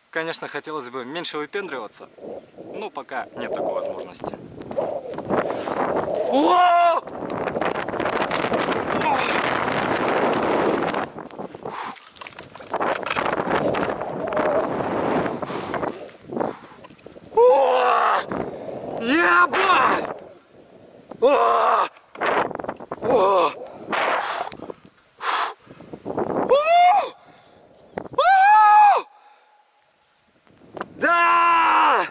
Конечно, хотелось бы меньше выпендриваться, но пока нет такой возможности. О! Ебать! О! О! Да!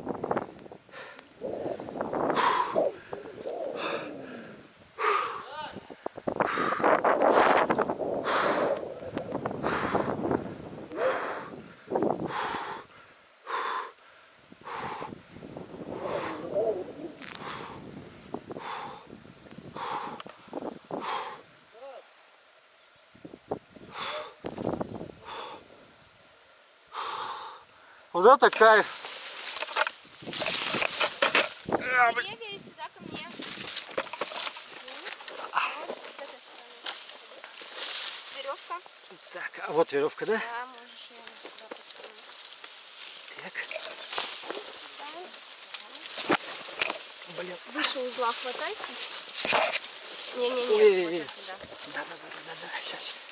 Вот это кайф. Деревья и сюда ко мне. Вот с этой стороны. Веревка. Так, а вот веревка, да? Да, можешь ее сюда подтянуть. Так. И сюда. Блин. Выше узла хватайся. Не-не-не, Ой-ой-ой. вот это, да. Да. Сейчас.